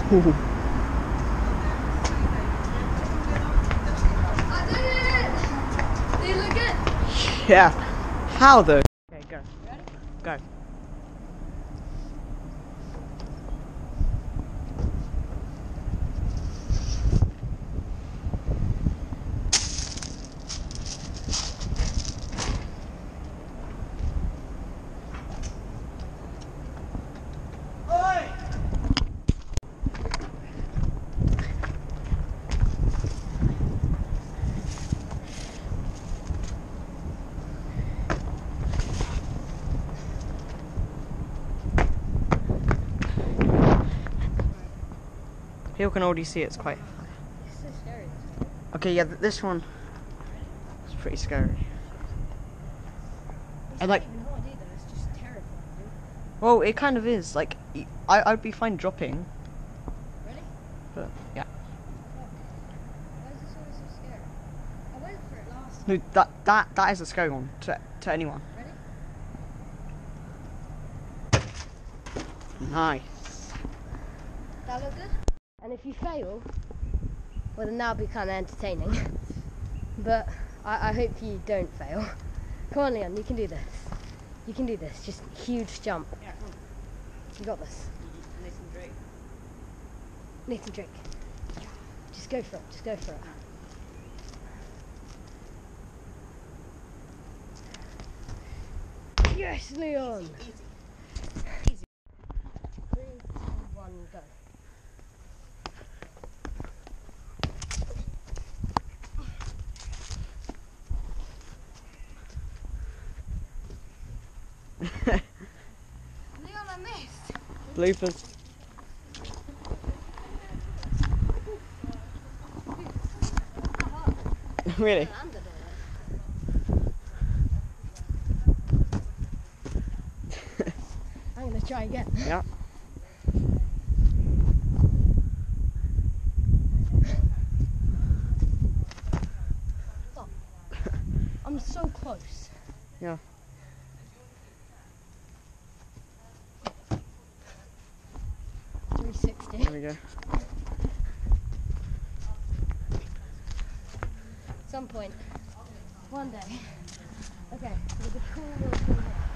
Ooh. I did it! Do you look good? Yeah. How though? Okay, go. Ready? Go. People can already see it's quite. It's so scary. Okay, yeah, this one is pretty scary. It's And not like, even hard either, it's just terrifying. well, it kind of is. Like, I'd be fine dropping, Ready? but yeah. Why is this always so scary? I went for it last No, time. that is a scary one to anyone. Ready? Nice. That look good? And if you fail, well then that'll be kind of entertaining. But I hope you don't fail. Come on, Leon, you can do this. You can do this. Just huge jump. Yeah, come on. You got this. Nathan Drake. Nathan Drake. Just go for it. Just go for it. Yes, Leon! Easy. 3, 2, 1, go. Leon, I missed! Bloopers. Really? I landed on it. I'm gonna try again. Yeah. Stop. I'm so close. Yeah. There we go. Some point. One day. Okay, there's a cool little thing here.